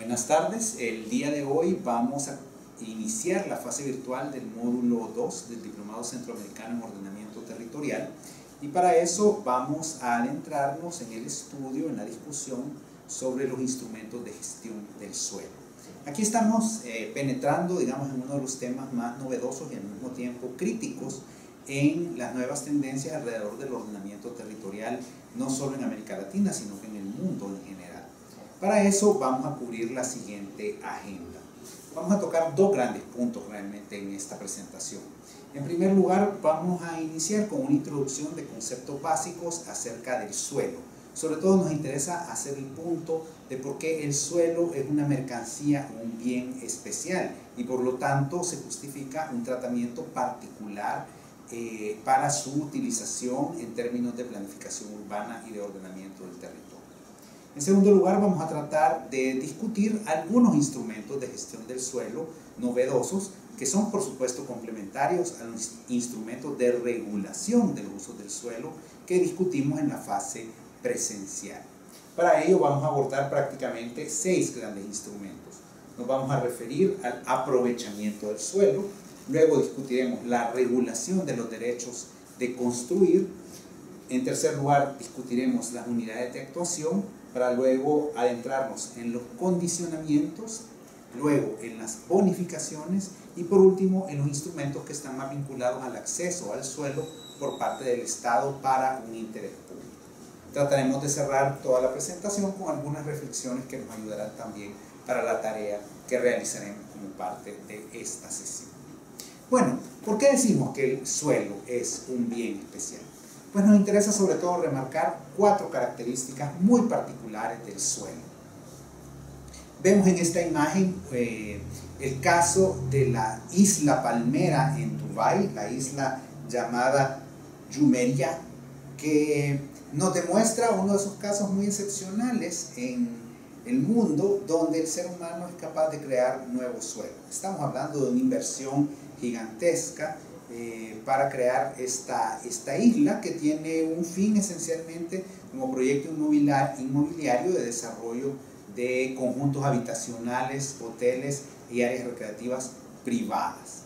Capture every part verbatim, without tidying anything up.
Buenas tardes, el día de hoy vamos a iniciar la fase virtual del módulo dos del Diplomado Centroamericano en Ordenamiento Territorial, y para eso vamos a adentrarnos en el estudio, en la discusión sobre los instrumentos de gestión del suelo. Aquí estamos eh, penetrando, digamos, en uno de los temas más novedosos y al mismo tiempo críticos en las nuevas tendencias alrededor del ordenamiento territorial, no solo en América Latina, sino que en el mundo en general. Para eso vamos a cubrir la siguiente agenda. Vamos a tocar dos grandes puntos realmente en esta presentación. En primer lugar, vamos a iniciar con una introducción de conceptos básicos acerca del suelo. Sobre todo nos interesa hacer el punto de por qué el suelo es una mercancía, un bien especial, y por lo tanto se justifica un tratamiento particular eh, para su utilización en términos de planificación urbana y de ordenamiento del territorio. En segundo lugar, vamos a tratar de discutir algunos instrumentos de gestión del suelo novedosos que son, por supuesto, complementarios a los instrumentos de regulación del uso del suelo que discutimos en la fase presencial. Para ello vamos a abordar prácticamente seis grandes instrumentos. Nos vamos a referir al aprovechamiento del suelo, luego discutiremos la regulación de los derechos de construir, en tercer lugar discutiremos las unidades de actuación, para luego adentrarnos en los condicionamientos, luego en las bonificaciones y por último en los instrumentos que están más vinculados al acceso al suelo por parte del Estado para un interés público. Trataremos de cerrar toda la presentación con algunas reflexiones que nos ayudarán también para la tarea que realizaremos como parte de esta sesión. Bueno, ¿por qué decimos que el suelo es un bien especial? Pues nos interesa sobre todo remarcar cuatro características muy particulares del suelo. Vemos en esta imagen eh, el caso de la isla Palmera en Dubái, la isla llamada Jumeirah, que nos demuestra uno de esos casos muy excepcionales en el mundo donde el ser humano es capaz de crear nuevo suelo. Estamos hablando de una inversión gigantesca Eh, para crear esta, esta isla que tiene un fin esencialmente como proyecto inmobiliario de desarrollo de conjuntos habitacionales, hoteles y áreas recreativas privadas.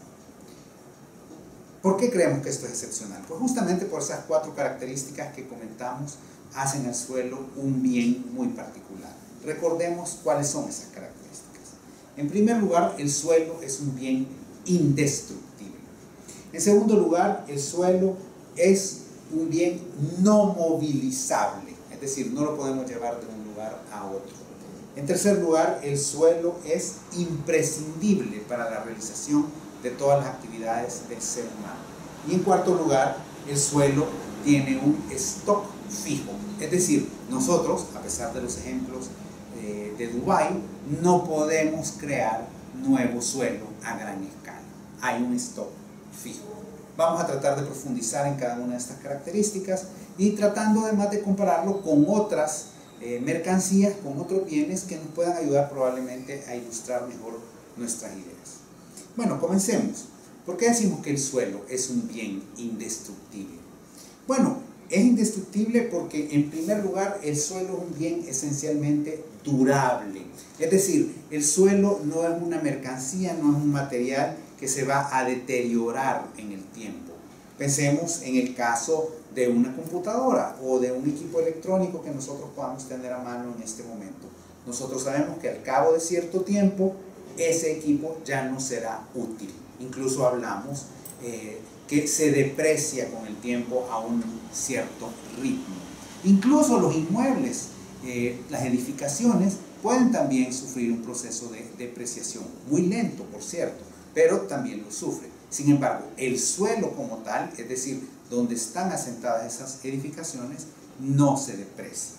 ¿Por qué creemos que esto es excepcional? Pues justamente por esas cuatro características que comentamos hacen al suelo un bien muy particular. Recordemos cuáles son esas características. En primer lugar, el suelo es un bien indestructible. En segundo lugar, el suelo es un bien no movilizable, es decir, no lo podemos llevar de un lugar a otro. En tercer lugar, el suelo es imprescindible para la realización de todas las actividades del ser humano. Y en cuarto lugar, el suelo tiene un stock fijo, es decir, nosotros, a pesar de los ejemplos eh, de Dubái, no podemos crear nuevo suelo a gran escala. Hay un stock fijo. Vamos a tratar de profundizar en cada una de estas características y tratando además de compararlo con otras eh, mercancías, con otros bienes que nos puedan ayudar probablemente a ilustrar mejor nuestras ideas. Bueno, comencemos. ¿Por qué decimos que el suelo es un bien indestructible? Bueno, es indestructible porque en primer lugar el suelo es un bien esencialmente durable. Es decir, el suelo no es una mercancía, no es un material que se va a deteriorar en el tiempo. Pensemos en el caso de una computadora o de un equipo electrónico que nosotros podamos tener a mano en este momento. Nosotros sabemos que al cabo de cierto tiempo ese equipo ya no será útil. Incluso hablamos eh, que se deprecia con el tiempo a un cierto ritmo. Incluso los inmuebles, eh, las edificaciones pueden también sufrir un proceso de depreciación, muy lento por cierto, pero también lo sufre. Sin embargo, el suelo como tal, es decir, donde están asentadas esas edificaciones, no se deprecia.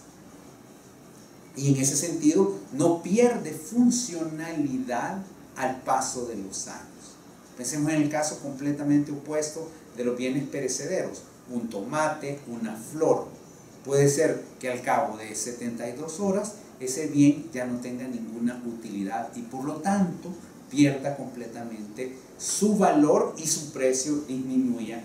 Y en ese sentido, no pierde funcionalidad al paso de los años. Pensemos en el caso completamente opuesto de los bienes perecederos. Un tomate, una flor. Puede ser que al cabo de setenta y dos horas, ese bien ya no tenga ninguna utilidad y por lo tanto, pierda completamente su valor y su precio disminuya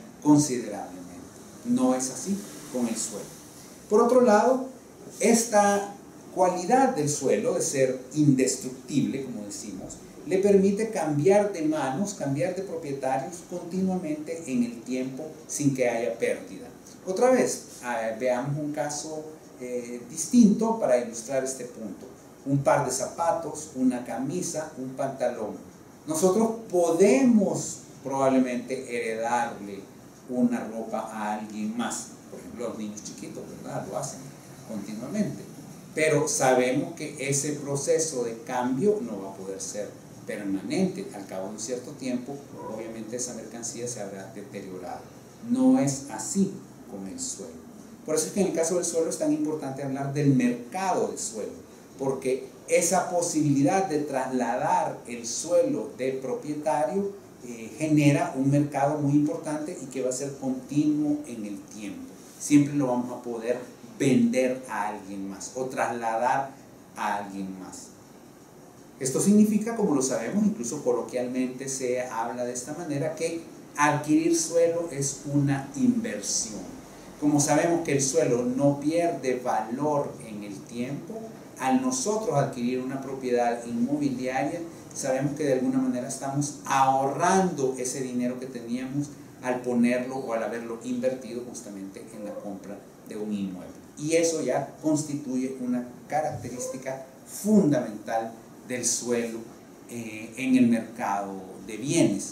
considerablemente. No es así con el suelo. Por otro lado, esta cualidad del suelo de ser indestructible, como decimos, le permite cambiar de manos, cambiar de propietarios continuamente en el tiempo sin que haya pérdida. Otra vez, eh, veamos un caso eh, distinto para ilustrar este punto. Un par de zapatos, una camisa, un pantalón. Nosotros podemos probablemente heredarle una ropa a alguien más. Por ejemplo, los niños chiquitos, ¿verdad? Lo hacen continuamente. Pero sabemos que ese proceso de cambio no va a poder ser permanente. Al cabo de un cierto tiempo, obviamente esa mercancía se habrá deteriorado. No es así con el suelo. Por eso es que en el caso del suelo es tan importante hablar del mercado de suelo, porque esa posibilidad de trasladar el suelo del propietario eh, genera un mercado muy importante y que va a ser continuo en el tiempo. Siempre lo vamos a poder vender a alguien más o trasladar a alguien más. Esto significa, como lo sabemos, incluso coloquialmente se habla de esta manera, que adquirir suelo es una inversión. Como sabemos que el suelo no pierde valor en el tiempo, al nosotros adquirir una propiedad inmobiliaria, sabemos que de alguna manera estamos ahorrando ese dinero que teníamos al ponerlo o al haberlo invertido justamente en la compra de un inmueble. Y eso ya constituye una característica fundamental del suelo eh, en el mercado de bienes.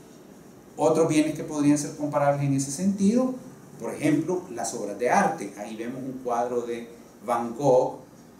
Otros bienes que podrían ser comparables en ese sentido, por ejemplo, las obras de arte. Ahí vemos un cuadro de Van Gogh,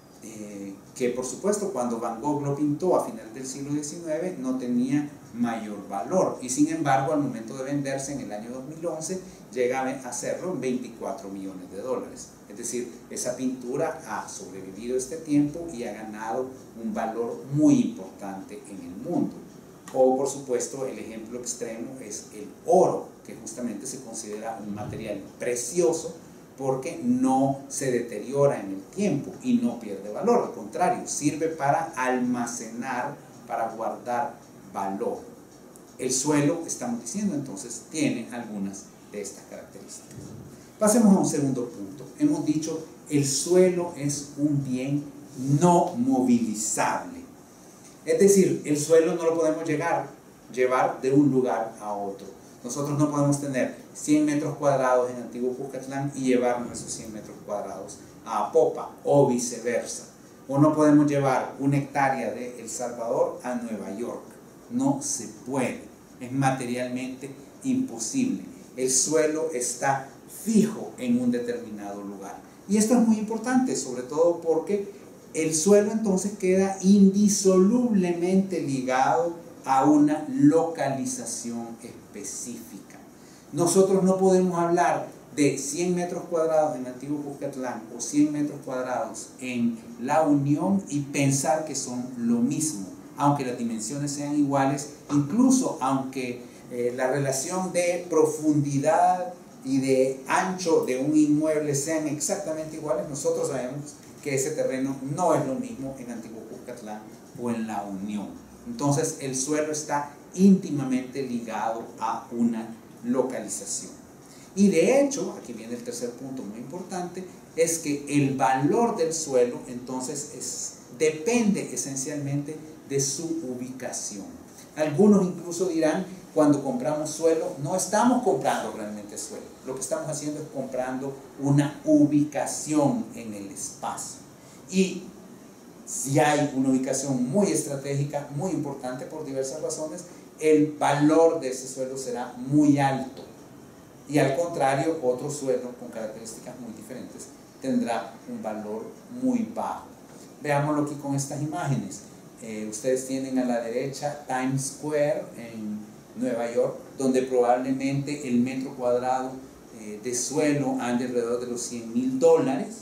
eh, que por supuesto cuando Van Gogh lo pintó a finales del siglo diecinueve no tenía mayor valor, y sin embargo al momento de venderse en el año dos mil once llega a hacerlo en veinticuatro millones de dólares. Es decir, esa pintura ha sobrevivido este tiempo y ha ganado un valor muy importante en el mundo. O por supuesto el ejemplo extremo es el oro, que justamente se considera un material precioso porque no se deteriora en el tiempo y no pierde valor. Al contrario, sirve para almacenar, para guardar valor. El suelo, estamos diciendo entonces, tiene algunas de estas características. Pasemos a un segundo punto. Hemos dicho, el suelo es un bien no movilizable. Es decir, el suelo no lo podemos llegar, llevar de un lugar a otro. Nosotros no podemos tener cien metros cuadrados en Antiguo Cuscatlán y llevarnos esos cien metros cuadrados a Apopa o viceversa. O no podemos llevar una hectárea de El Salvador a Nueva York. No se puede. Es materialmente imposible. El suelo está fijo en un determinado lugar. Y esto es muy importante, sobre todo porque el suelo entonces queda indisolublemente ligado a una localización específica. Nosotros no podemos hablar de cien metros cuadrados en Antiguo Cuscatlán o cien metros cuadrados en La Unión y pensar que son lo mismo, aunque las dimensiones sean iguales, incluso aunque eh, la relación de profundidad y de ancho de un inmueble sean exactamente iguales. Nosotros sabemos que ese terreno no es lo mismo en Antiguo Cuscatlán o en La Unión. Entonces el suelo está íntimamente ligado a una localización. Y de hecho, aquí viene el tercer punto muy importante, es que el valor del suelo entonces es, depende esencialmente de su ubicación. Algunos incluso dirán, cuando compramos suelo, no estamos comprando realmente suelo. Lo que estamos haciendo es comprando una ubicación en el espacio. Y si hay una ubicación muy estratégica, muy importante por diversas razones, el valor de ese suelo será muy alto. Y al contrario, otro suelo con características muy diferentes tendrá un valor muy bajo. Veámoslo aquí con estas imágenes. Eh, ustedes tienen a la derecha Times Square en Nueva York, donde probablemente el metro cuadrado eh, de suelo ande alrededor de los cien mil dólares,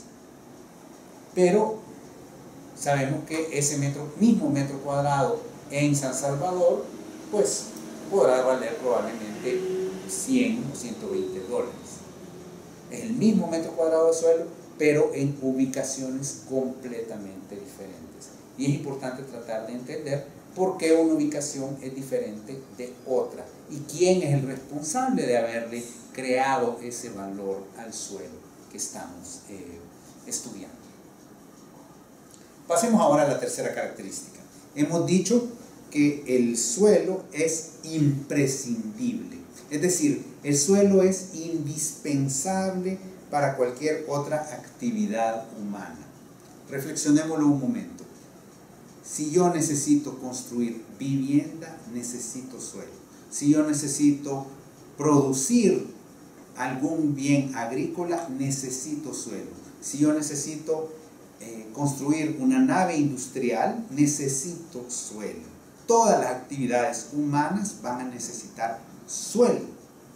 pero sabemos que ese metro, mismo metro cuadrado en San Salvador, pues podrá valer probablemente cien o ciento veinte dólares. Es el mismo metro cuadrado de suelo, pero en ubicaciones completamente diferentes. Y es importante tratar de entender por qué una ubicación es diferente de otra y quién es el responsable de haberle creado ese valor al suelo que estamos eh, estudiando. Pasemos ahora a la tercera característica. Hemos dicho que el suelo es imprescindible, es decir, el suelo es indispensable para cualquier otra actividad humana. Reflexionémoslo un momento. Si yo necesito construir vivienda, necesito suelo. Si yo necesito producir algún bien agrícola, necesito suelo. Si yo necesito eh, construir una nave industrial, necesito suelo. Todas las actividades humanas van a necesitar suelo.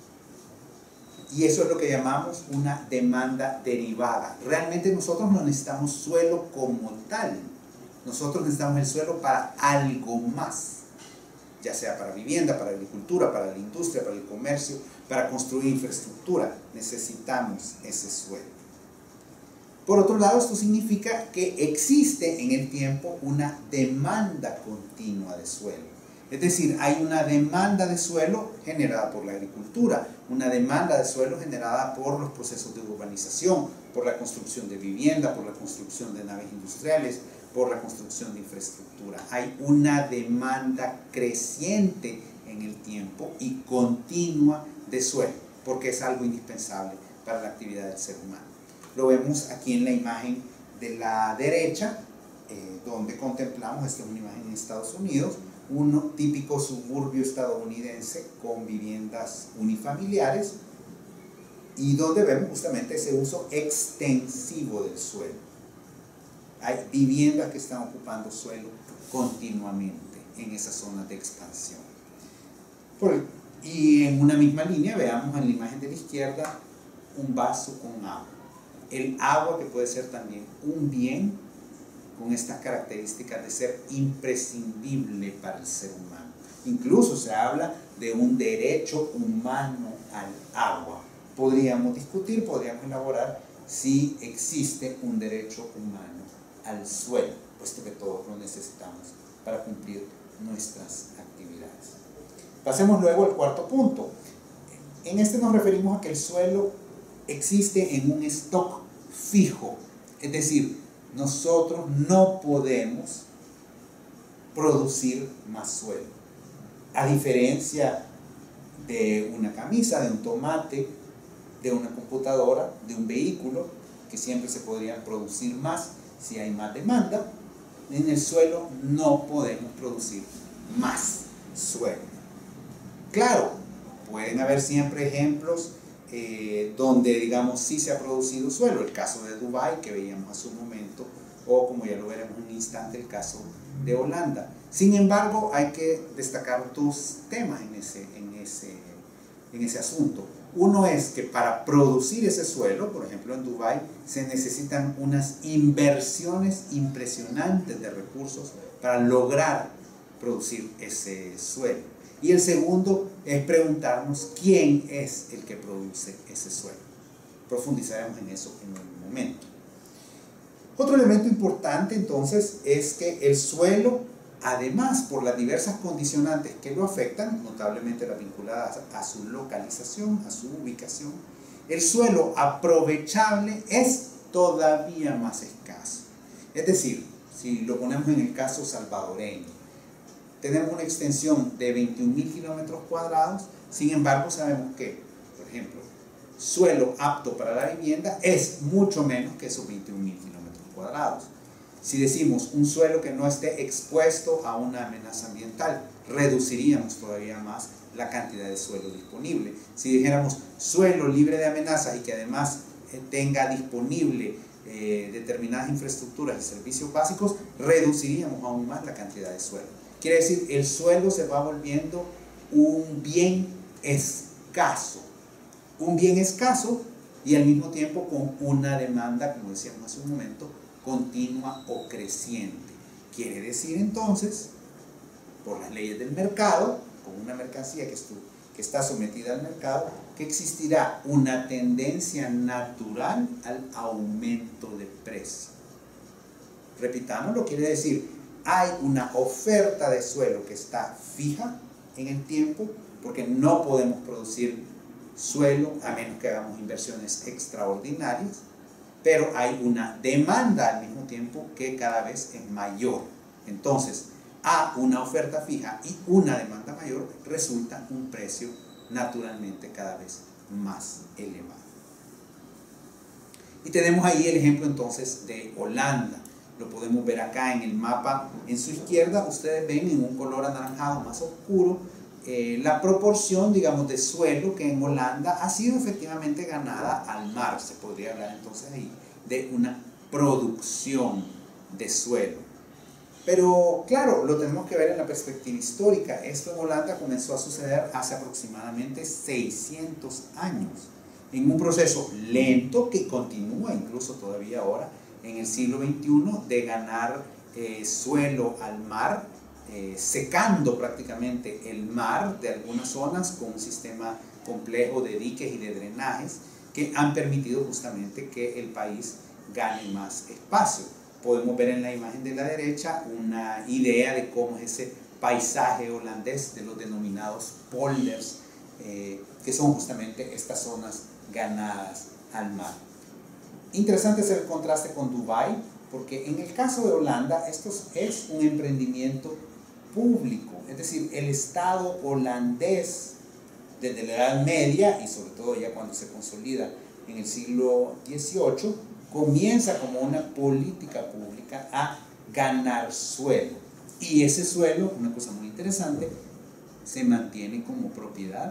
Y eso es lo que llamamos una demanda derivada. Realmente nosotros no necesitamos suelo como tal. Nosotros necesitamos el suelo para algo más. Ya sea para vivienda, para agricultura, para la industria, para el comercio, para construir infraestructura. Necesitamos ese suelo. Por otro lado, esto significa que existe en el tiempo una demanda continua de suelo. Es decir, hay una demanda de suelo generada por la agricultura, una demanda de suelo generada por los procesos de urbanización, por la construcción de vivienda, por la construcción de naves industriales, por la construcción de infraestructura. Hay una demanda creciente en el tiempo y continua de suelo, porque es algo indispensable para la actividad del ser humano. Lo vemos aquí en la imagen de la derecha, eh, donde contemplamos, esta es una imagen en Estados Unidos, un típico suburbio estadounidense con viviendas unifamiliares y donde vemos justamente ese uso extensivo del suelo. Hay viviendas que están ocupando suelo continuamente en esas zonas de expansión. Por, y en una misma línea veamos en la imagen de la izquierda un vaso con agua. El agua, que puede ser también un bien con estas características de ser imprescindible para el ser humano. Incluso se habla de un derecho humano al agua. Podríamos discutir, podríamos elaborar si existe un derecho humano al suelo, puesto que todos lo necesitamos para cumplir nuestras actividades. Pasemos luego al cuarto punto. En este nos referimos a que el suelo existe en un stock fijo, es decir, nosotros no podemos producir más suelo. A diferencia de una camisa, de un tomate, de una computadora, de un vehículo, que siempre se podrían producir más si hay más demanda, en el suelo no podemos producir más suelo. Claro, pueden haber siempre ejemplos Eh, donde digamos sí se ha producido suelo, el caso de Dubái que veíamos hace un momento, o como ya lo veremos en un instante, el caso de Holanda. Sin embargo, hay que destacar dos temas en ese, en ese, en ese asunto. Uno es que para producir ese suelo, por ejemplo en Dubái, se necesitan unas inversiones impresionantes de recursos para lograr producir ese suelo. Y el segundo es preguntarnos quién es el que produce ese suelo. Profundizaremos en eso en un momento. Otro elemento importante entonces es que el suelo, además por las diversas condicionantes que lo afectan, notablemente las vinculadas a su localización, a su ubicación, el suelo aprovechable es todavía más escaso. Es decir, si lo ponemos en el caso salvadoreño, tenemos una extensión de veintiún mil kilómetros cuadrados, sin embargo sabemos que, por ejemplo, suelo apto para la vivienda es mucho menos que esos veintiún mil kilómetros cuadrados. Si decimos un suelo que no esté expuesto a una amenaza ambiental, reduciríamos todavía más la cantidad de suelo disponible. Si dijéramos suelo libre de amenazas y que además eh, tenga disponible eh, determinadas infraestructuras y servicios básicos, reduciríamos aún más la cantidad de suelo. Quiere decir, el suelo se va volviendo un bien escaso, un bien escaso y al mismo tiempo con una demanda, como decíamos hace un momento, continua o creciente. Quiere decir entonces, por las leyes del mercado, con una mercancía que, estu que está sometida al mercado, que existirá una tendencia natural al aumento de precio. Repitámoslo, quiere decir, hay una oferta de suelo que está fija en el tiempo, porque no podemos producir suelo a menos que hagamos inversiones extraordinarias, pero hay una demanda al mismo tiempo que cada vez es mayor. Entonces, a una oferta fija y una demanda mayor resulta un precio naturalmente cada vez más elevado. Y tenemos ahí el ejemplo entonces de Holanda. Lo podemos ver acá en el mapa. En su izquierda ustedes ven en un color anaranjado más oscuro eh, la proporción, digamos, de suelo que en Holanda ha sido efectivamente ganada al mar. Se podría hablar entonces ahí de una producción de suelo. Pero claro, lo tenemos que ver en la perspectiva histórica. Esto en Holanda comenzó a suceder hace aproximadamente seiscientos años, en un proceso lento que continúa incluso todavía ahora en el siglo veintiuno de ganar eh, suelo al mar, eh, secando prácticamente el mar de algunas zonas con un sistema complejo de diques y de drenajes que han permitido justamente que el país gane más espacio. Podemos ver en la imagen de la derecha una idea de cómo es ese paisaje holandés de los denominados polders, eh, que son justamente estas zonas ganadas al mar. Interesante es el contraste con Dubái, porque en el caso de Holanda esto es un emprendimiento público, es decir, el Estado holandés desde la Edad Media y sobre todo ya cuando se consolida en el siglo dieciocho, comienza como una política pública a ganar suelo. Y ese suelo, una cosa muy interesante, se mantiene como propiedad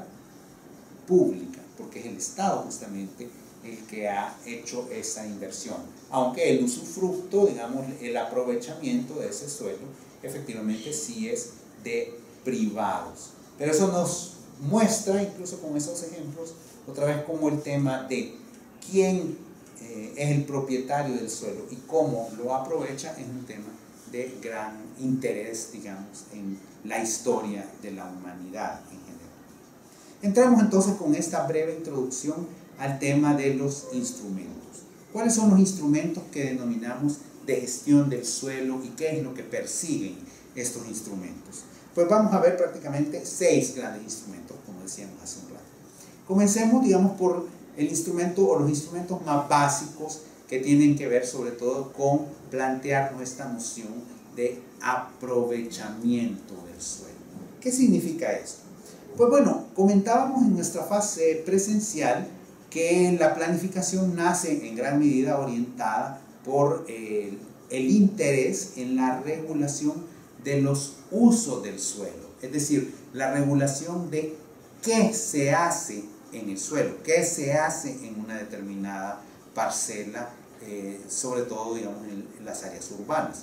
pública, porque es el Estado justamente el que ha hecho esa inversión. Aunque el usufructo, digamos, el aprovechamiento de ese suelo, efectivamente sí es de privados. Pero eso nos muestra, incluso con esos ejemplos, otra vez como el tema de quién eh, es el propietario del suelo y cómo lo aprovecha es un tema de gran interés, digamos, en la historia de la humanidad en general. Entramos entonces con esta breve introducción al tema de los instrumentos. ¿Cuáles son los instrumentos que denominamos de gestión del suelo y qué es lo que persiguen estos instrumentos? Pues vamos a ver prácticamente seis grandes instrumentos, como decíamos hace un rato. Comencemos, digamos, por el instrumento o los instrumentos más básicos que tienen que ver sobre todo con plantearnos esta noción de aprovechamiento del suelo. ¿Qué significa esto? Pues bueno, comentábamos en nuestra fase presencial que la planificación nace en gran medida orientada por el, el interés en la regulación de los usos del suelo, es decir, la regulación de qué se hace en el suelo, qué se hace en una determinada parcela, eh, sobre todo, digamos, en, en las áreas urbanas.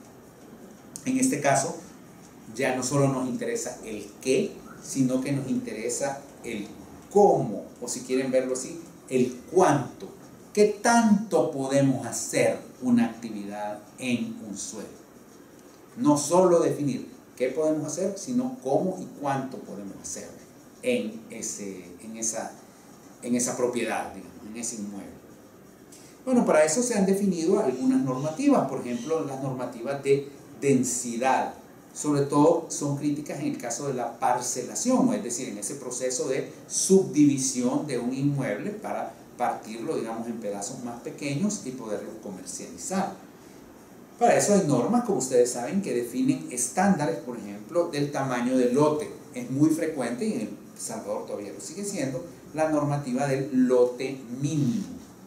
En este caso, ya no solo nos interesa el qué, sino que nos interesa el cómo, o si quieren verlo así, el cuánto. ¿Qué tanto podemos hacer una actividad en un suelo? No solo definir qué podemos hacer, sino cómo y cuánto podemos hacer en, ese, en, esa, en esa propiedad, digamos, en ese inmueble. Bueno, para eso se han definido algunas normativas, por ejemplo, las normativas de densidad. Sobre todo son críticas en el caso de la parcelación, es decir, en ese proceso de subdivisión de un inmueble para partirlo, digamos, en pedazos más pequeños y poderlo comercializar. Para eso hay normas, como ustedes saben, que definen estándares, por ejemplo, del tamaño del lote. Es muy frecuente, y en El Salvador todavía lo sigue siendo, la normativa del lote mínimo.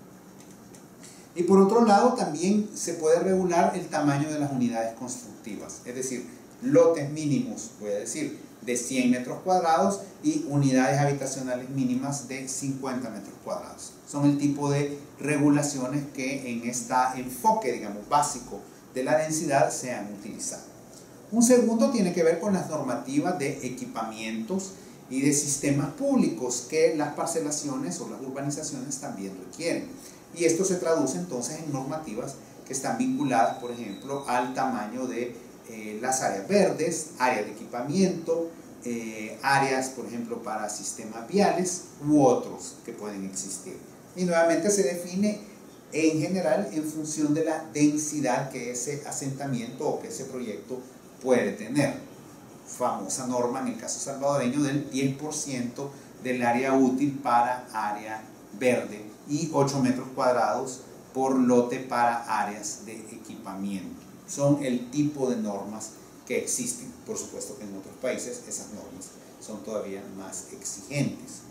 Y por otro lado, también se puede regular el tamaño de las unidades constructivas, es decir, lotes mínimos, voy a decir, de cien metros cuadrados y unidades habitacionales mínimas de cincuenta metros cuadrados. Son el tipo de regulaciones que en este enfoque, digamos, básico de la densidad se han utilizado. Un segundo tiene que ver con las normativas de equipamientos y de sistemas públicos que las parcelaciones o las urbanizaciones también requieren. Y esto se traduce entonces en normativas que están vinculadas, por ejemplo, al tamaño de eh, las áreas verdes, áreas de equipamiento, eh, áreas, por ejemplo, para sistemas viales u otros que pueden existir. Y nuevamente se define en general en función de la densidad que ese asentamiento o que ese proyecto puede tener. Famosa norma en el caso salvadoreño del diez por ciento del área útil para área verde y ocho metros cuadrados por lote para áreas de equipamiento. Son el tipo de normas que existen. Por supuesto que en otros países esas normas son todavía más exigentes.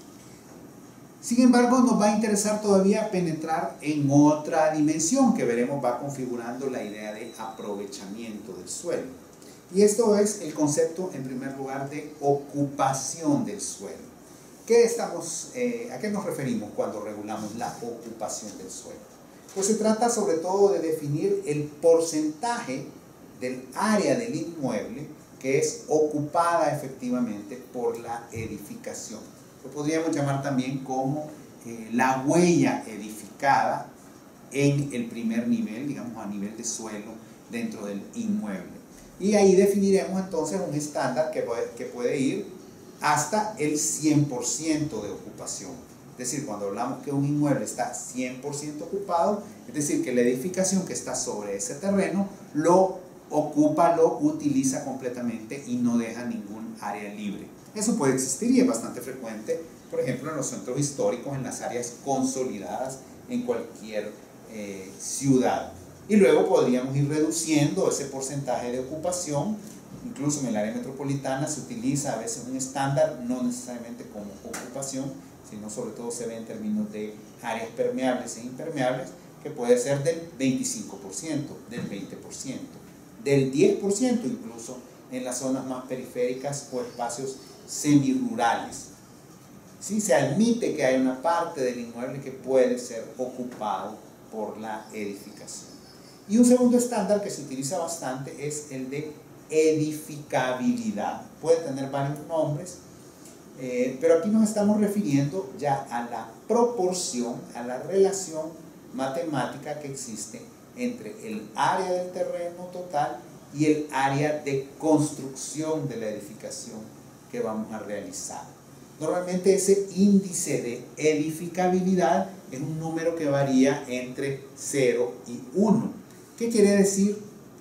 Sin embargo, nos va a interesar todavía penetrar en otra dimensión que veremos va configurando la idea de aprovechamiento del suelo. Y esto es el concepto, en primer lugar, de ocupación del suelo. ¿Qué estamos, eh, ¿A qué nos referimos cuando regulamos la ocupación del suelo? Pues se trata sobre todo de definir el porcentaje del área del inmueble que es ocupada efectivamente por la edificación. Lo podríamos llamar también como eh, la huella edificada en el primer nivel, digamos a nivel de suelo dentro del inmueble. Y ahí definiremos entonces un estándar que puede, que puede ir hasta el cien por ciento de ocupación. Es decir, cuando hablamos que un inmueble está cien por ciento ocupado, es decir, que la edificación que está sobre ese terreno lo ocupa, lo utiliza completamente y no deja ningún área libre. Eso puede existir y es bastante frecuente, por ejemplo, en los centros históricos, en las áreas consolidadas en cualquier eh, ciudad. Y luego podríamos ir reduciendo ese porcentaje de ocupación. Incluso en el área metropolitana se utiliza a veces un estándar, no necesariamente como ocupación, sino sobre todo se ve en términos de áreas permeables e impermeables, que puede ser del veinticinco por ciento, del veinte por ciento, del diez por ciento incluso en las zonas más periféricas o espacios semirurales. Sí, se admite que hay una parte del inmueble que puede ser ocupado por la edificación. Y un segundo estándar que se utiliza bastante es el de edificabilidad. Puede tener varios nombres, eh, pero aquí nos estamos refiriendo ya a la proporción, a la relación matemática que existe entre el área del terreno total y el área de construcción de la edificación que vamos a realizar. Normalmente ese índice de edificabilidad es un número que varía entre cero y uno. ¿Qué quiere decir?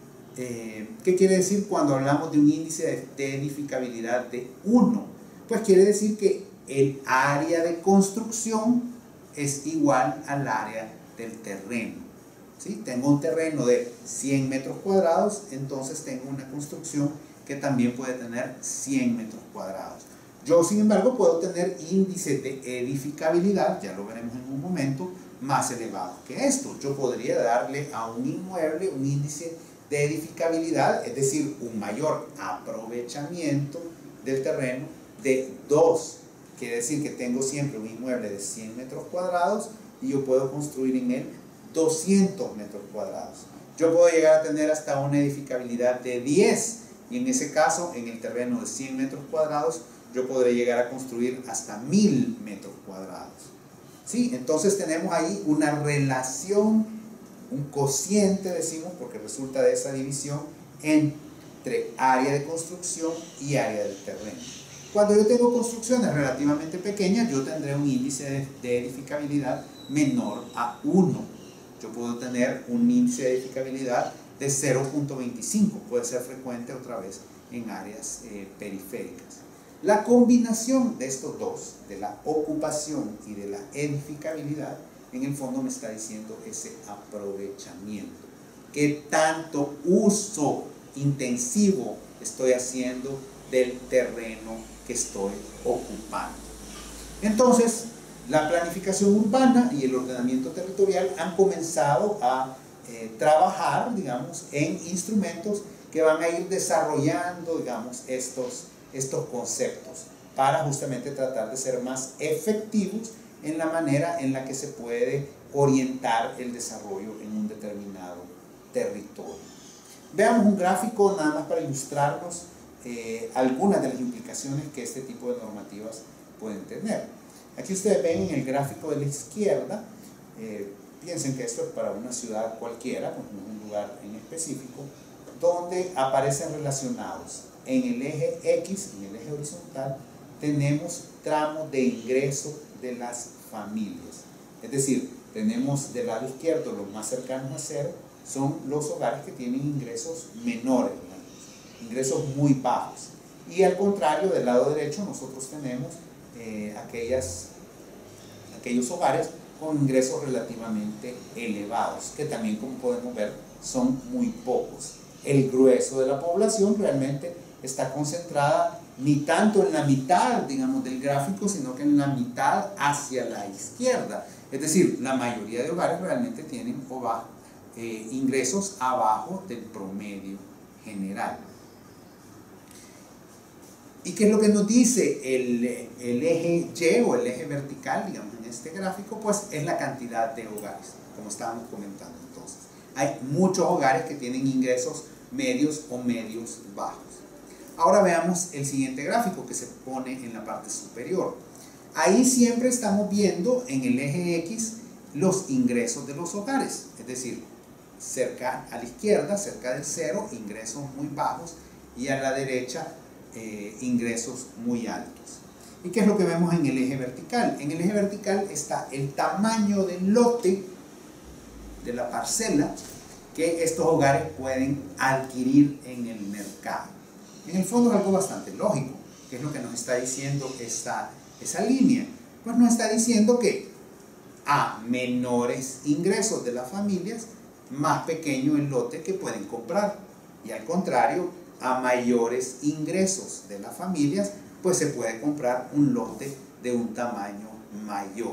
Eh, ¿Qué quiere decir cuando hablamos de un índice de, de edificabilidad de uno? Pues quiere decir que el área de construcción es igual al área del terreno. ¿Sí? Tengo un terreno de cien metros cuadrados, entonces tengo una construcción que también puede tener cien metros cuadrados. Yo, sin embargo, puedo tener índices de edificabilidad, ya lo veremos en un momento, más elevados que esto. Yo podría darle a un inmueble un índice de edificabilidad, es decir, un mayor aprovechamiento del terreno de dos. Quiere decir que tengo siempre un inmueble de cien metros cuadrados y yo puedo construir en él doscientos metros cuadrados. Yo puedo llegar a tener hasta una edificabilidad de diez y en ese caso, en el terreno de cien metros cuadrados, yo podré llegar a construir hasta mil metros cuadrados. ¿Sí? Entonces tenemos ahí una relación, un cociente, decimos, porque resulta de esa división entre área de construcción y área del terreno. Cuando yo tengo construcciones relativamente pequeñas, yo tendré un índice de edificabilidad menor a uno. Yo puedo tener un índice de edificabilidad de cero punto veinticinco, puede ser frecuente otra vez en áreas eh, periféricas. La combinación de estos dos, de la ocupación y de la edificabilidad, en el fondo me está diciendo ese aprovechamiento. ¿Qué tanto uso intensivo estoy haciendo del terreno que estoy ocupando? Entonces, la planificación urbana y el ordenamiento territorial han comenzado a eh, trabajar, digamos, en instrumentos que van a ir desarrollando, digamos, estos estos conceptos para justamente tratar de ser más efectivos en la manera en la que se puede orientar el desarrollo en un determinado territorio. Veamos un gráfico nada más para ilustrarnos eh, algunas de las implicaciones que este tipo de normativas pueden tener. Aquí ustedes ven en el gráfico de la izquierda, eh, piensen que esto es para una ciudad cualquiera, pues no es un lugar en específico, donde aparecen relacionados. En el eje X, en el eje horizontal, tenemos tramos de ingreso de las familias. Es decir, tenemos del lado izquierdo los más cercanos a cero, son los hogares que tienen ingresos menores, ¿no? Ingresos muy bajos. Y al contrario, del lado derecho, nosotros tenemos eh, aquellas, aquellos hogares con ingresos relativamente elevados, que también, como podemos ver, son muy pocos. El grueso de la población realmente está concentrada ni tanto en la mitad, digamos, del gráfico, sino que en la mitad hacia la izquierda. Es decir, la mayoría de hogares realmente tienen eh, ingresos abajo del promedio general. ¿Y qué es lo que nos dice el, el eje Y o el eje vertical, digamos, en este gráfico? Pues es la cantidad de hogares, como estábamos comentando entonces. Hay muchos hogares que tienen ingresos medios o medios bajos. Ahora veamos el siguiente gráfico que se pone en la parte superior. Ahí siempre estamos viendo en el eje X los ingresos de los hogares, es decir, cerca a la izquierda, cerca del cero, ingresos muy bajos, y a la derecha, eh, ingresos muy altos. ¿Y qué es lo que vemos en el eje vertical? En el eje vertical está el tamaño del lote, de la parcela, que estos hogares pueden adquirir en el mercado. En el fondo es algo bastante lógico, que es lo que nos está diciendo esta, esa línea. Pues nos está diciendo que a menores ingresos de las familias, más pequeño el lote que pueden comprar. Y al contrario, a mayores ingresos de las familias, pues se puede comprar un lote de un tamaño mayor.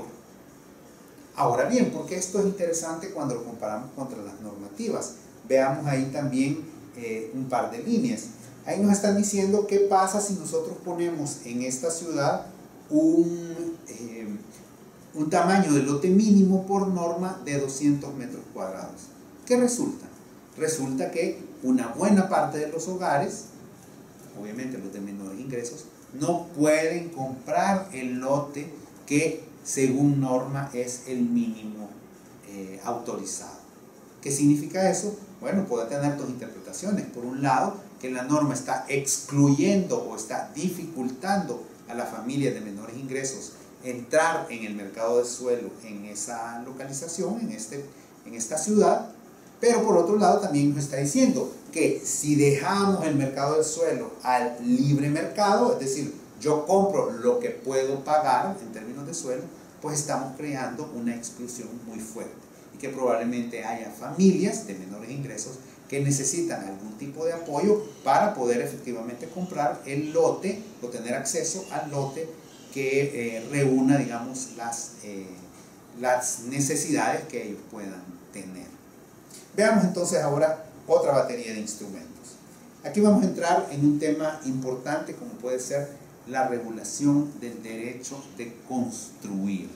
Ahora bien, ¿por qué esto es interesante cuando lo comparamos contra las normativas? Veamos ahí también eh, un par de líneas. Ahí nos están diciendo qué pasa si nosotros ponemos en esta ciudad un, eh, un tamaño de lote mínimo por norma de doscientos metros cuadrados. ¿Qué resulta? Resulta que una buena parte de los hogares, obviamente los de menores ingresos, no pueden comprar el lote que según norma es el mínimo eh, autorizado. ¿Qué significa eso? Bueno, puede tener dos interpretaciones. Por un lado, que la norma está excluyendo o está dificultando a las familias de menores ingresos entrar en el mercado de suelo en esa localización, en, este, en esta ciudad. Pero por otro lado también nos está diciendo que si dejamos el mercado de suelo al libre mercado, es decir, yo compro lo que puedo pagar en términos de suelo, pues estamos creando una exclusión muy fuerte y que probablemente haya familias de menores ingresos que necesitan algún tipo de apoyo para poder efectivamente comprar el lote o tener acceso al lote que eh, reúna, digamos, las, eh, las necesidades que ellos puedan tener. Veamos entonces ahora otra batería de instrumentos. Aquí vamos a entrar en un tema importante como puede ser la regulación del derecho de construir.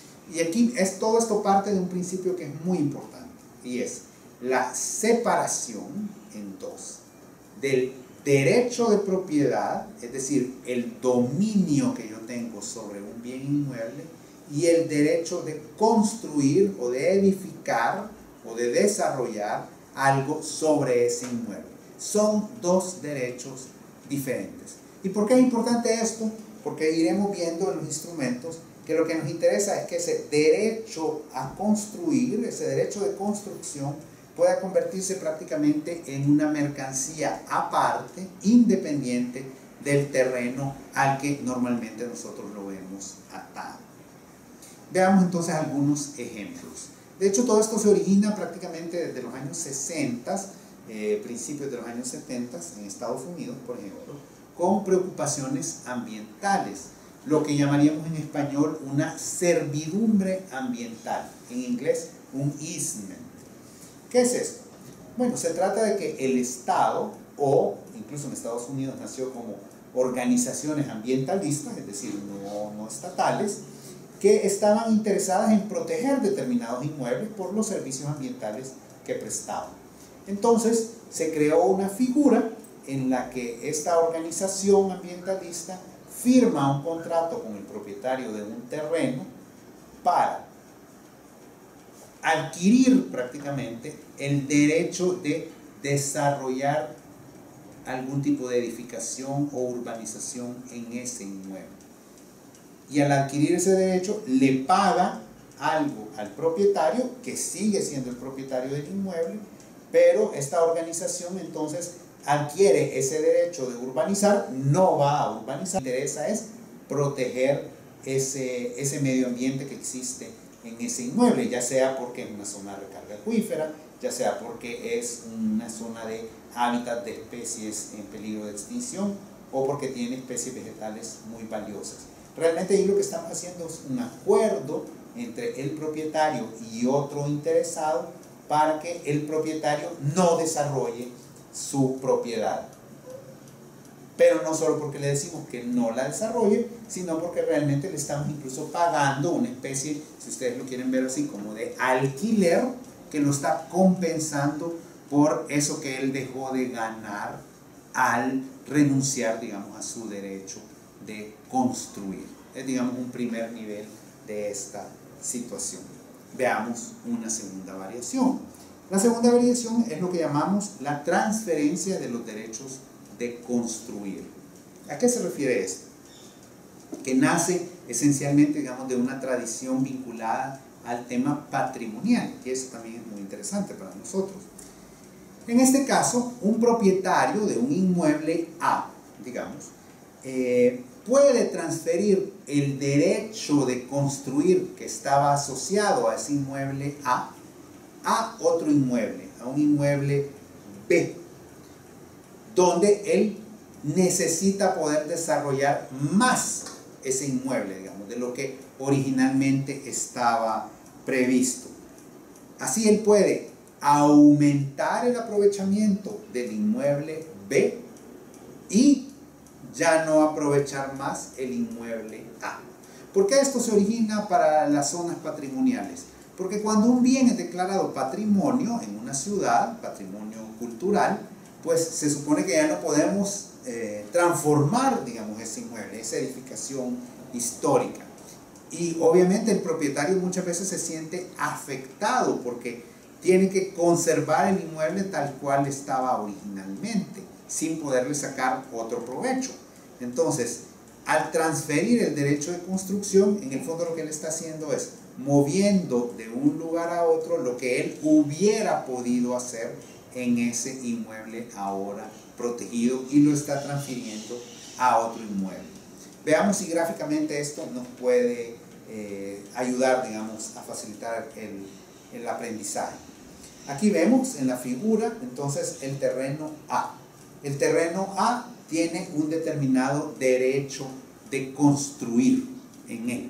Y aquí es, todo esto parte de un principio que es muy importante, y es la separación en dos del derecho de propiedad, es decir, el dominio que yo tengo sobre un bien inmueble, y el derecho de construir o de edificar o de desarrollar algo sobre ese inmueble. Son dos derechos diferentes. ¿Y por qué es importante esto? Porque iremos viendo en los instrumentos que lo que nos interesa es que ese derecho a construir, ese derecho de construcción, pueda convertirse prácticamente en una mercancía aparte, independiente del terreno al que normalmente nosotros lo vemos atado. Veamos entonces algunos ejemplos. De hecho, todo esto se origina prácticamente desde los años sesenta, eh, principios de los años setenta, en Estados Unidos, por ejemplo, con preocupaciones ambientales, lo que llamaríamos en español una servidumbre ambiental, en inglés un easement. ¿Qué es esto? Bueno, se trata de que el Estado, o incluso en Estados Unidos nació como organizaciones ambientalistas, es decir, no, no estatales, que estaban interesadas en proteger determinados inmuebles por los servicios ambientales que prestaban. Entonces se creó una figura en la que esta organización ambientalista firma un contrato con el propietario de un terreno para adquirir prácticamente el derecho de desarrollar algún tipo de edificación o urbanización en ese inmueble. Y al adquirir ese derecho le paga algo al propietario, que sigue siendo el propietario del inmueble, pero esta organización entonces adquiere ese derecho de urbanizar, no va a urbanizar, lo que le interesa es proteger ese, ese medio ambiente que existe en ese inmueble, ya sea porque es una zona de recarga acuífera, ya sea porque es una zona de hábitat de especies en peligro de extinción o porque tiene especies vegetales muy valiosas. Realmente ahí lo que estamos haciendo es un acuerdo entre el propietario y otro interesado para que el propietario no desarrolle su propiedad. Pero no solo porque le decimos que no la desarrolle, sino porque realmente le estamos incluso pagando una especie, si ustedes lo quieren ver así, como de alquiler, que lo está compensando por eso que él dejó de ganar al renunciar, digamos, a su derecho de construir. Es, digamos, un primer nivel de esta situación. Veamos una segunda variación. La segunda variación es lo que llamamos la transferencia de los derechos de construir. ¿A qué se refiere esto? Que nace esencialmente, digamos, de una tradición vinculada al tema patrimonial, que eso también es muy interesante para nosotros. En este caso, un propietario de un inmueble A, digamos, eh, puede transferir el derecho de construir que estaba asociado a ese inmueble A a otro inmueble, a un inmueble B, donde él necesita poder desarrollar más ese inmueble, digamos, de lo que originalmente estaba previsto. Así él puede aumentar el aprovechamiento del inmueble B y ya no aprovechar más el inmueble A. ¿Por qué esto se origina para las zonas patrimoniales? Porque cuando un bien es declarado patrimonio en una ciudad, patrimonio cultural, pues se supone que ya no podemos eh, transformar, digamos, ese inmueble, esa edificación histórica. Y obviamente el propietario muchas veces se siente afectado porque tiene que conservar el inmueble tal cual estaba originalmente, sin poderle sacar otro provecho. Entonces, al transferir el derecho de construcción, en el fondo lo que él está haciendo es moviendo de un lugar a otro lo que él hubiera podido hacer en ese inmueble ahora protegido y lo está transfiriendo a otro inmueble. Veamos si gráficamente esto nos puede eh, ayudar, digamos, a facilitar el, el aprendizaje. Aquí vemos en la figura entonces el terreno A. El terreno A tiene un determinado derecho de construir en él.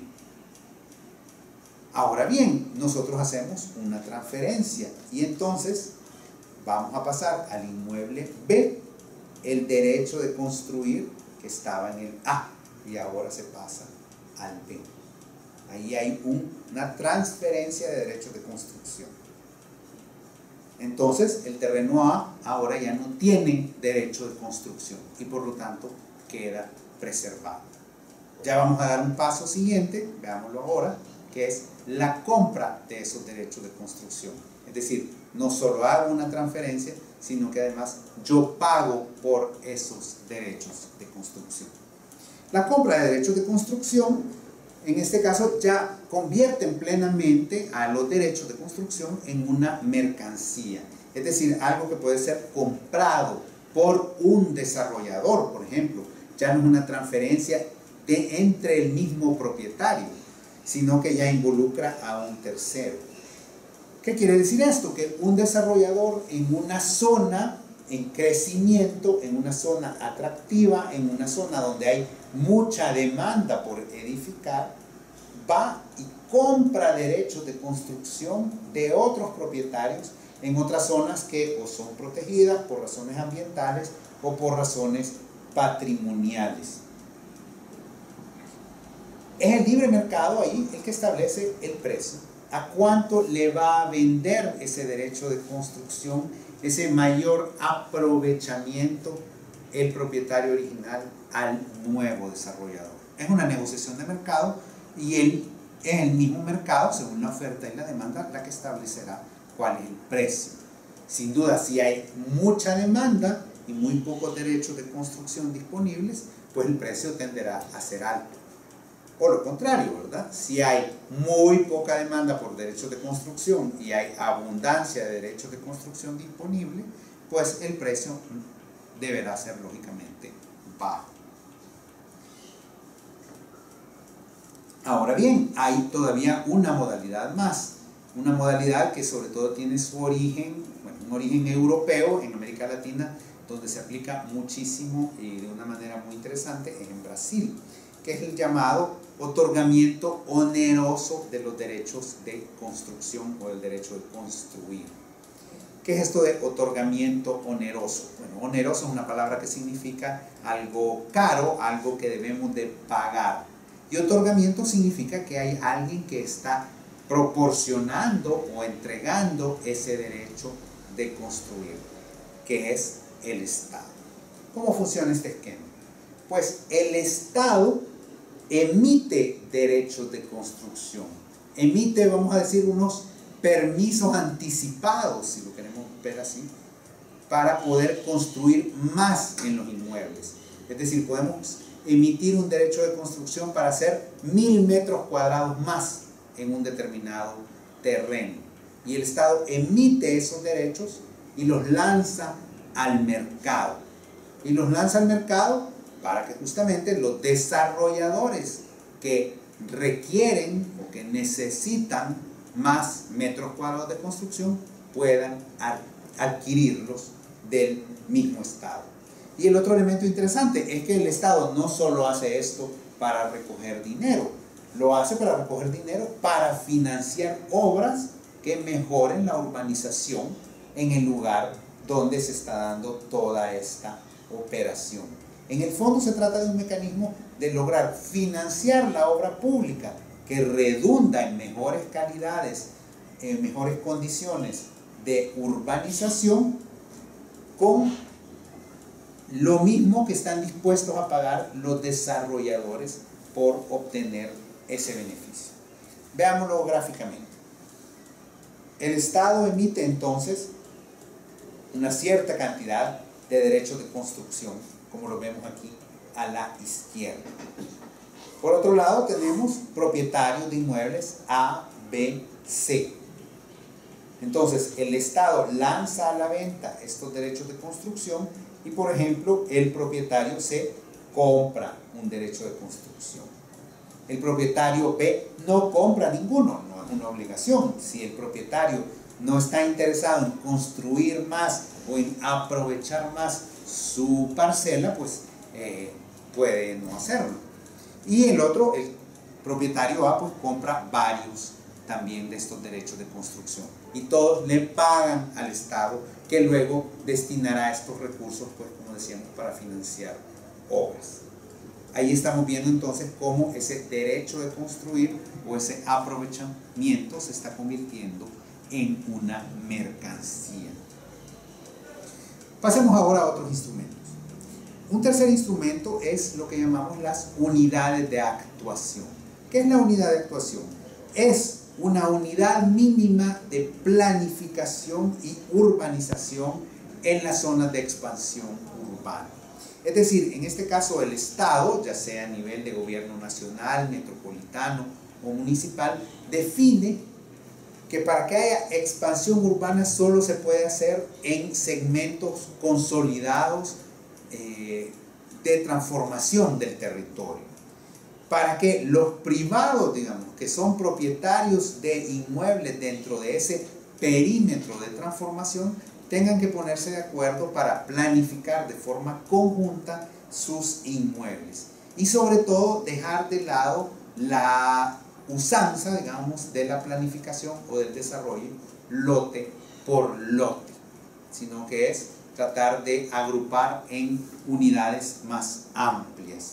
Ahora bien, nosotros hacemos una transferencia y entonces vamos a pasar al inmueble B el derecho de construir que estaba en el A y ahora se pasa al B. Ahí hay un, una transferencia de derechos de construcción. Entonces el terreno A ahora ya no tiene derecho de construcción y por lo tanto queda preservado. Ya vamos a dar un paso siguiente, veámoslo ahora, que es la compra de esos derechos de construcción. Es decir, no solo hago una transferencia, sino que además yo pago por esos derechos de construcción. La compra de derechos de construcción, en este caso, ya convierten plenamente a los derechos de construcción en una mercancía. Es decir, algo que puede ser comprado por un desarrollador, por ejemplo. Ya no es una transferencia de entre el mismo propietario, sino que ya involucra a un tercero. ¿Qué quiere decir esto? Que un desarrollador en una zona en crecimiento, en una zona atractiva, en una zona donde hay mucha demanda por edificar, va y compra derechos de construcción de otros propietarios en otras zonas que o son protegidas por razones ambientales o por razones patrimoniales. Es el libre mercado ahí el que establece el precio, a cuánto le va a vender ese derecho de construcción, ese mayor aprovechamiento el propietario original al nuevo desarrollador. Es una negociación de mercado y él es el mismo mercado, según la oferta y la demanda, la que establecerá cuál es el precio. Sin duda, si hay mucha demanda y muy pocos derechos de construcción disponibles, pues el precio tenderá a ser alto. O lo contrario, ¿verdad? Si hay muy poca demanda por derechos de construcción y hay abundancia de derechos de construcción disponible, pues el precio deberá ser lógicamente bajo. Ahora bien, hay todavía una modalidad más, una modalidad que sobre todo tiene su origen, bueno, un origen europeo en América Latina, donde se aplica muchísimo y de una manera muy interesante en Brasil, que es el llamado otorgamiento oneroso de los derechos de construcción o del derecho de construir. ¿Qué es esto de otorgamiento oneroso? Bueno, oneroso es una palabra que significa algo caro, algo que debemos de pagar. Y otorgamiento significa que hay alguien que está proporcionando o entregando ese derecho de construir, que es el Estado. ¿Cómo funciona este esquema? Pues el Estado emite derechos de construcción, emite, vamos a decir, unos permisos anticipados, si lo queremos ver así, para poder construir más en los inmuebles. Es decir, podemos emitir un derecho de construcción para hacer mil metros cuadrados más en un determinado terreno. Y el Estado emite esos derechos y los lanza al mercado. Y los lanza al mercado para que justamente los desarrolladores que requieren o que necesitan más metros cuadrados de construcción puedan adquirirlos del mismo Estado. Y el otro elemento interesante es que el Estado no solo hace esto para recoger dinero, lo hace para recoger dinero para financiar obras que mejoren la urbanización en el lugar donde se está dando toda esta operación. En el fondo se trata de un mecanismo de lograr financiar la obra pública que redunda en mejores calidades, en mejores condiciones de urbanización, con lo mismo que están dispuestos a pagar los desarrolladores por obtener ese beneficio. Veámoslo gráficamente. El Estado emite entonces una cierta cantidad de derechos de construcción, como lo vemos aquí a la izquierda. Por otro lado tenemos propietarios de inmuebles A, B, C. Entonces el Estado lanza a la venta estos derechos de construcción y, por ejemplo, el propietario C compra un derecho de construcción. El propietario B no compra ninguno, no es una obligación. Si el propietario no está interesado en construir más o en aprovechar más su parcela, pues eh, puede no hacerlo. Y el otro, el propietario A, pues compra varios también de estos derechos de construcción. Y todos le pagan al Estado, que luego destinará estos recursos, pues como decíamos, para financiar obras. Ahí estamos viendo entonces cómo ese derecho de construir o ese aprovechamiento se está convirtiendo en una mercancía. Pasemos ahora a otros instrumentos. Un tercer instrumento es lo que llamamos las unidades de actuación. ¿Qué es la unidad de actuación? Es una unidad mínima de planificación y urbanización en las zonas de expansión urbana. Es decir, en este caso el Estado, ya sea a nivel de gobierno nacional, metropolitano o municipal, define que para que haya expansión urbana solo se puede hacer en segmentos consolidados eh, de transformación del territorio. Para que los privados, digamos, que son propietarios de inmuebles dentro de ese perímetro de transformación, tengan que ponerse de acuerdo para planificar de forma conjunta sus inmuebles. Y sobre todo dejar de lado la usanza, digamos, de la planificación o del desarrollo lote por lote, sino que es tratar de agrupar en unidades más amplias.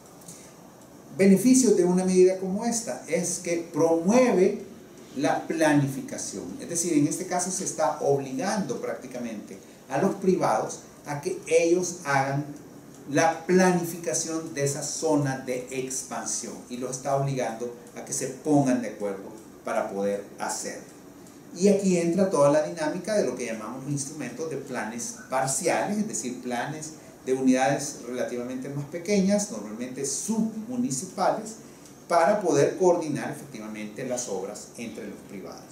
Beneficios de una medida como esta es que promueve la planificación, es decir, en este caso se está obligando prácticamente a los privados a que ellos hagan la planificación de esa zona de expansión y los está obligando a que se pongan de acuerdo para poder hacerlo. Y aquí entra toda la dinámica de lo que llamamos instrumentos de planes parciales, es decir, planes de unidades relativamente más pequeñas, normalmente submunicipales, para poder coordinar efectivamente las obras entre los privados.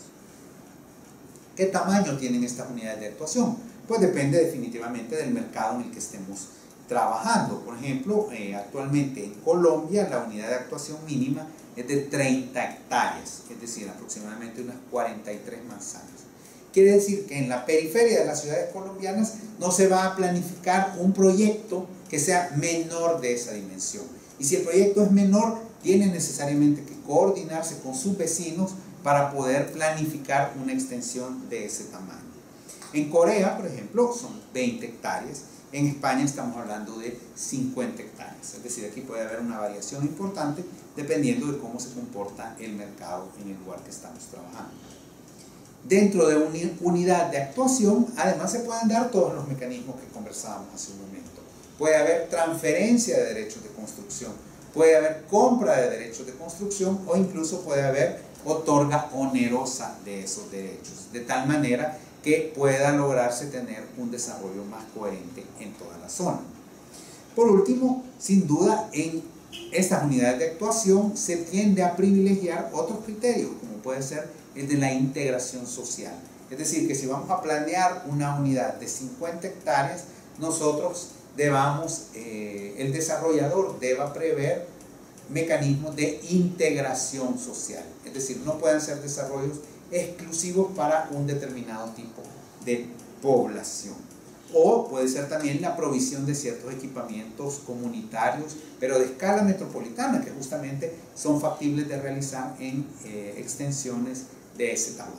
¿Qué tamaño tienen estas unidades de actuación? Pues depende definitivamente del mercado en el que estemos trabajando. Por ejemplo, eh, actualmente en Colombia la unidad de actuación mínima es de treinta hectáreas, es decir, aproximadamente unas cuarenta y tres manzanas. Quiere decir que en la periferia de las ciudades colombianas no se va a planificar un proyecto que sea menor de esa dimensión. Y si el proyecto es menor, tiene necesariamente que coordinarse con sus vecinos para poder planificar una extensión de ese tamaño. En Corea, por ejemplo, son veinte hectáreas. En España estamos hablando de cincuenta hectáreas. Es decir, aquí puede haber una variación importante dependiendo de cómo se comporta el mercado en el lugar que estamos trabajando. Dentro de una unidad de actuación, además se pueden dar todos los mecanismos que conversábamos hace un momento. Puede haber transferencia de derechos de construcción, puede haber compra de derechos de construcción o incluso puede haber otorga onerosa de esos derechos, de tal manera que pueda lograrse tener un desarrollo más coherente en toda la zona. Por último, sin duda, en estas unidades de actuación se tiende a privilegiar otros criterios, como puede ser el de la integración social. Es decir, que si vamos a planear una unidad de cincuenta hectáreas, nosotros debamos, eh, el desarrollador deba prever mecanismos de integración social. Es decir, no pueden ser desarrollos exclusivos para un determinado tipo de población. O puede ser también la provisión de ciertos equipamientos comunitarios, pero de escala metropolitana, que justamente son factibles de realizar en eh, extensiones de ese tamaño.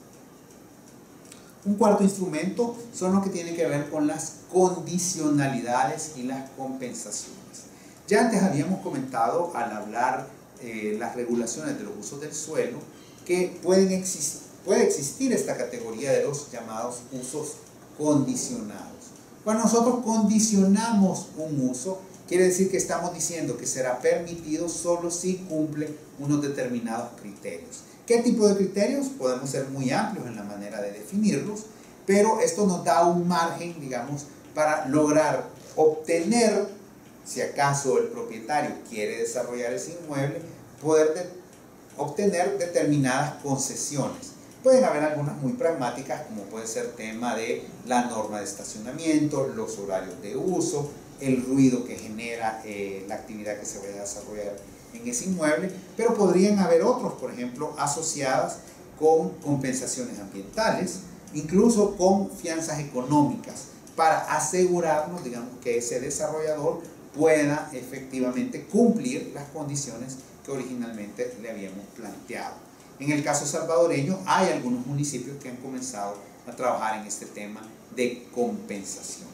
Un cuarto instrumento son los que tienen que ver con las condicionalidades y las compensaciones. Ya antes habíamos comentado al hablar eh, las regulaciones de los usos del suelo que pueden existir, puede existir esta categoría de los llamados usos condicionados. Cuando nosotros condicionamos un uso, quiere decir que estamos diciendo que será permitido solo si cumple unos determinados criterios. ¿Qué tipo de criterios? Podemos ser muy amplios en la manera de definirlos, pero esto nos da un margen, digamos, para lograr obtener, si acaso el propietario quiere desarrollar ese inmueble, poder de, obtener determinadas concesiones. Pueden haber algunas muy pragmáticas, como puede ser tema de la norma de estacionamiento, los horarios de uso, el ruido que genera eh, la actividad que se vaya a desarrollar en ese inmueble, pero podrían haber otros, por ejemplo, asociadas con compensaciones ambientales, incluso con fianzas económicas, para asegurarnos, digamos, que ese desarrollador pueda efectivamente cumplir las condiciones que originalmente le habíamos planteado. En el caso salvadoreño hay algunos municipios que han comenzado a trabajar en este tema de compensaciones.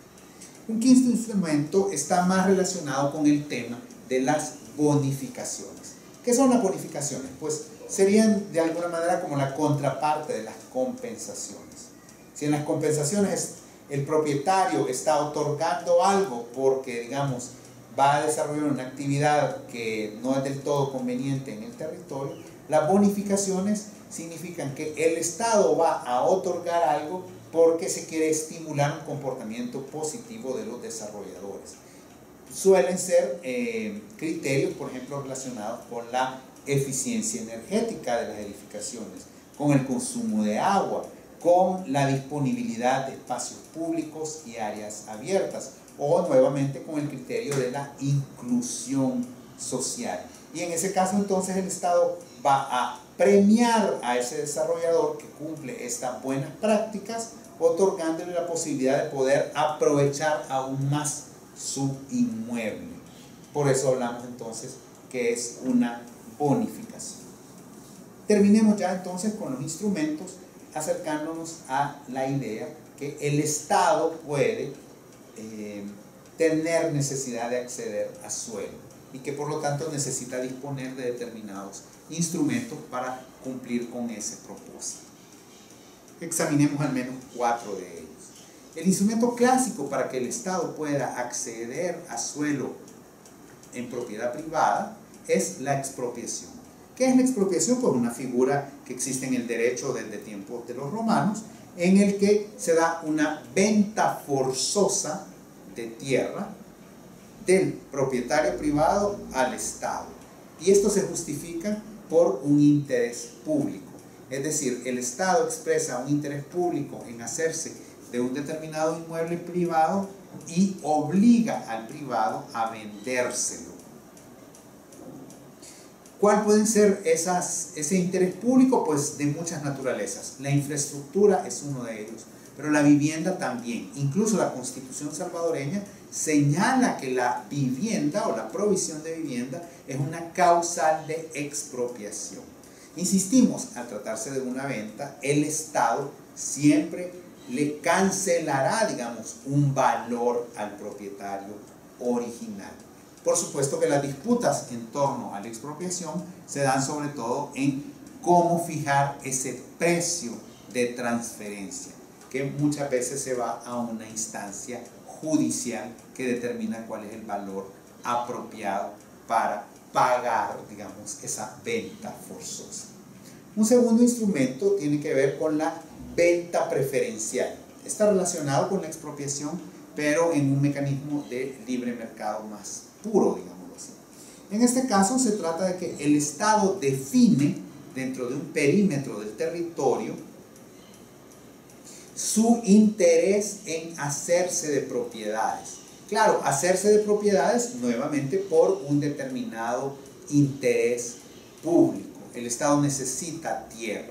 Un quinto instrumento está más relacionado con el tema de las bonificaciones. ¿Qué son las bonificaciones? Pues serían de alguna manera como la contraparte de las compensaciones. Si en las compensaciones el propietario está otorgando algo porque, digamos, va a desarrollar una actividad que no es del todo conveniente en el territorio, las bonificaciones significan que el Estado va a otorgar algo porque se quiere estimular un comportamiento positivo de los desarrolladores. Suelen ser eh, criterios, por ejemplo, relacionados con la eficiencia energética de las edificaciones, con el consumo de agua, con la disponibilidad de espacios públicos y áreas abiertas, o nuevamente con el criterio de la inclusión social. Y en ese caso entonces el Estado va a premiar a ese desarrollador que cumple estas buenas prácticas, otorgándole la posibilidad de poder aprovechar aún más su inmueble. Por eso hablamos entonces que es una bonificación. Terminemos ya entonces con los instrumentos, acercándonos a la idea que el Estado puede eh, tener necesidad de acceder a suelo y que por lo tanto necesita disponer de determinados instrumentos para cumplir con ese propósito. Examinemos al menos cuatro de ellos. El instrumento clásico para que el Estado pueda acceder a suelo en propiedad privada es la expropiación. ¿Qué es la expropiación? Pues una figura que existe en el derecho desde tiempos de los romanos, en el que se da una venta forzosa de tierra del propietario privado al Estado. Y esto se justifica por un interés público. Es decir, el Estado expresa un interés público en hacerse de un determinado inmueble privado y obliga al privado a vendérselo. ¿Cuál pueden ser esas, ese interés público? Pues de muchas naturalezas. La infraestructura es uno de ellos, pero la vivienda también. Incluso la Constitución salvadoreña señala que la vivienda o la provisión de vivienda es una causal de expropiación. Insistimos, al tratarse de una venta, el Estado siempre le cancelará, digamos, un valor al propietario original. Por supuesto que las disputas en torno a la expropiación se dan sobre todo en cómo fijar ese precio de transferencia, que muchas veces se va a una instancia judicial que determina cuál es el valor apropiado para pagar, digamos, esa venta forzosa. Un segundo instrumento tiene que ver con la venta preferencial. Está relacionado con la expropiación, pero en un mecanismo de libre mercado más puro, digámoslo así. En este caso se trata de que el Estado define dentro de un perímetro del territorio su interés en hacerse de propiedades. Claro, hacerse de propiedades nuevamente por un determinado interés público. El Estado necesita tierra.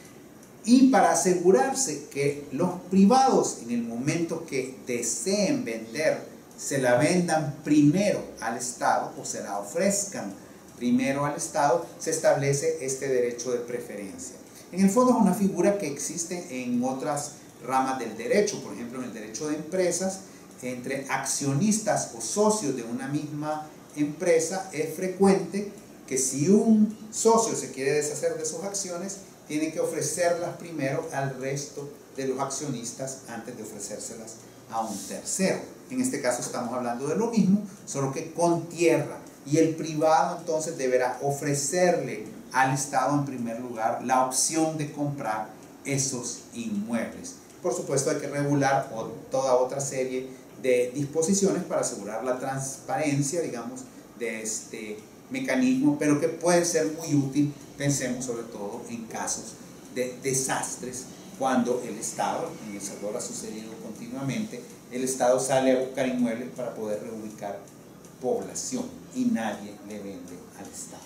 Y para asegurarse que los privados en el momento que deseen vender se la vendan primero al Estado o se la ofrezcan primero al Estado, se establece este derecho de preferencia. En el fondo es una figura que existe en otras ramas del derecho, por ejemplo en el derecho de empresas, entre accionistas o socios de una misma empresa es frecuente que si un socio se quiere deshacer de sus acciones, tiene que ofrecerlas primero al resto de los accionistas antes de ofrecérselas a un tercero. En este caso estamos hablando de lo mismo, solo que con tierra. Y el privado entonces deberá ofrecerle al Estado en primer lugar la opción de comprar esos inmuebles. Por supuesto hay que regular toda otra serie de disposiciones para asegurar la transparencia, digamos, de este mecanismo, pero que puede ser muy útil, pensemos sobre todo en casos de desastres, cuando el Estado, en El Salvador ha sucedido continuamente, el Estado sale a buscar inmuebles para poder reubicar población y nadie le vende al Estado.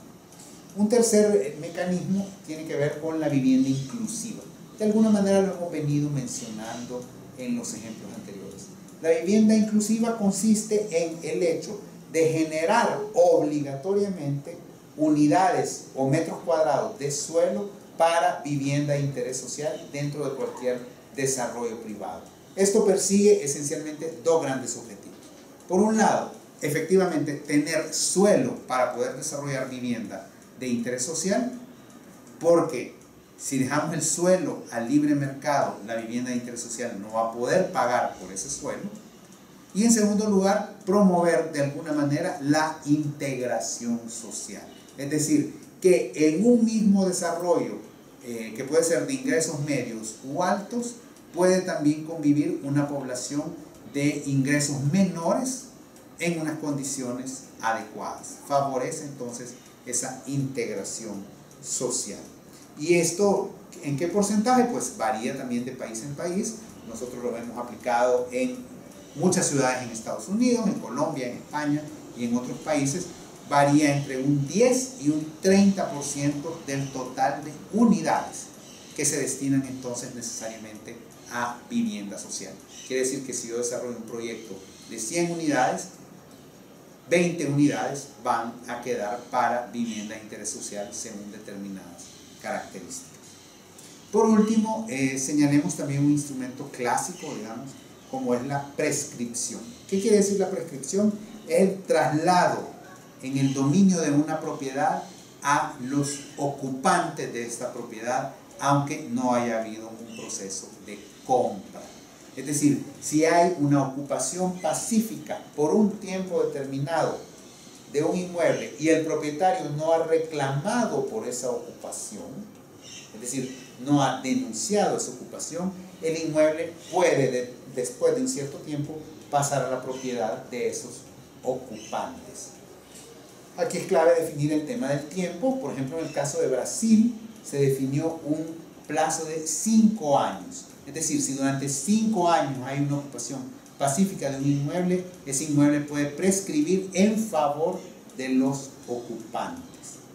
Un tercer mecanismo tiene que ver con la vivienda inclusiva. De alguna manera lo hemos venido mencionando en los ejemplos anteriores. La vivienda inclusiva consiste en el hecho de generar obligatoriamente unidades o metros cuadrados de suelo para vivienda de interés social dentro de cualquier desarrollo privado. Esto persigue esencialmente dos grandes objetivos. Por un lado, efectivamente, tener suelo para poder desarrollar vivienda de interés social, porque si dejamos el suelo al libre mercado, la vivienda de interés social no va a poder pagar por ese suelo. Y en segundo lugar, promover de alguna manera la integración social. Es decir, que en un mismo desarrollo, eh, que puede ser de ingresos medios u altos, puede también convivir una población de ingresos menores en unas condiciones adecuadas. Favorece entonces esa integración social. ¿Y esto en qué porcentaje? Pues varía también de país en país. Nosotros lo hemos aplicado en muchas ciudades en Estados Unidos, en Colombia, en España y en otros países. Varía entre un diez y un treinta por ciento del total de unidades que se destinan entonces necesariamente a vivienda social. Quiere decir que si yo desarrollo un proyecto de cien unidades, veinte unidades van a quedar para vivienda de interés social según determinadas características. Por último, eh, señalemos también un instrumento clásico, digamos, como es la prescripción. ¿Qué quiere decir la prescripción? El traslado en el dominio de una propiedad a los ocupantes de esta propiedad, aunque no haya habido un proceso de compra. Es decir, si hay una ocupación pacífica por un tiempo determinado de un inmueble y el propietario no ha reclamado por esa ocupación, es decir, no ha denunciado esa ocupación, el inmueble puede, de, después de un cierto tiempo, pasar a la propiedad de esos ocupantes. Aquí es clave definir el tema del tiempo. Por ejemplo, en el caso de Brasil se definió un plazo de cinco años. Es decir, si durante cinco años hay una ocupación pacífica de un inmueble, ese inmueble puede prescribir en favor de los ocupantes.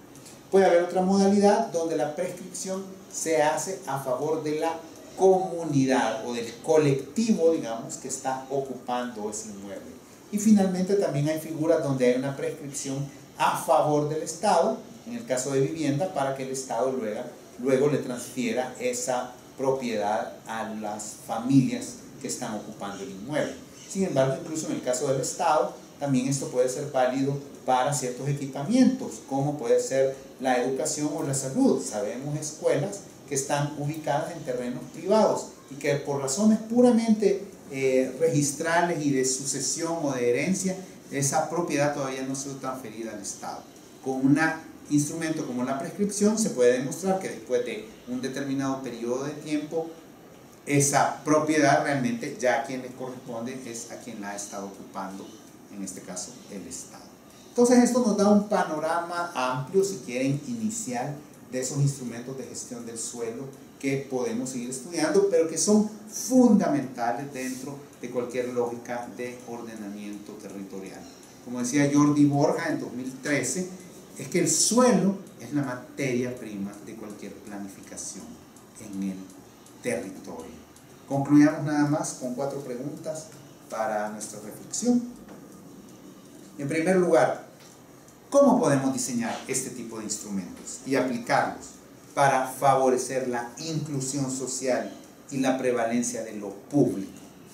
Puede haber otra modalidad donde la prescripción se hace a favor de la comunidad o del colectivo, digamos, que está ocupando ese inmueble. Y finalmente también hay figuras donde hay una prescripción a favor del Estado, en el caso de vivienda, para que el Estado luego, luego le transfiera esa propiedad a las familias que están ocupando el inmueble. Sin embargo, incluso en el caso del Estado, también esto puede ser válido para ciertos equipamientos, como puede ser la educación o la salud. Sabemos escuelas que están ubicadas en terrenos privados y que por razones puramente eh, registrales y de sucesión o de herencia, esa propiedad todavía no ha sido transferida al Estado. Con un instrumento como la prescripción se puede demostrar que después de un determinado periodo de tiempo, esa propiedad realmente ya a quien le corresponde es a quien la ha estado ocupando, en este caso el Estado. Entonces esto nos da un panorama amplio, si quieren, inicial de esos instrumentos de gestión del suelo que podemos seguir estudiando, pero que son fundamentales dentro de cualquier lógica de ordenamiento territorial. Como decía Jordi Borja en dos mil trece, es que el suelo es la materia prima de cualquier planificación en el territorio. Concluyamos nada más con cuatro preguntas para nuestra reflexión. En primer lugar, ¿cómo podemos diseñar este tipo de instrumentos y aplicarlos para favorecer la inclusión social y la prevalencia de lo público?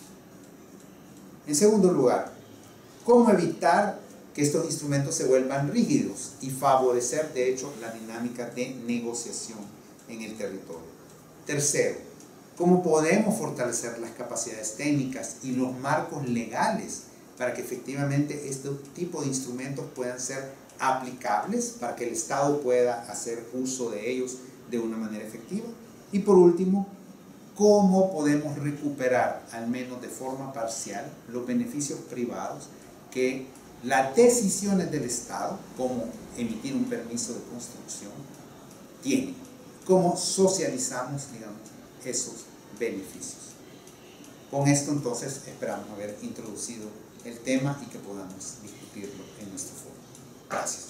En segundo lugar, ¿cómo evitar que estos instrumentos se vuelvan rígidos y favorecer, de hecho, la dinámica de negociación en el territorio? Tercero, ¿cómo podemos fortalecer las capacidades técnicas y los marcos legales para que efectivamente este tipo de instrumentos puedan ser aplicables, para que el Estado pueda hacer uso de ellos de una manera efectiva? Y por último, ¿cómo podemos recuperar, al menos de forma parcial, los beneficios privados que las decisiones del Estado, como emitir un permiso de construcción, tienen? ¿Cómo socializamos, digamos, esos beneficios? Con esto entonces esperamos haber introducido el tema y que podamos discutirlo en nuestro foro. Gracias.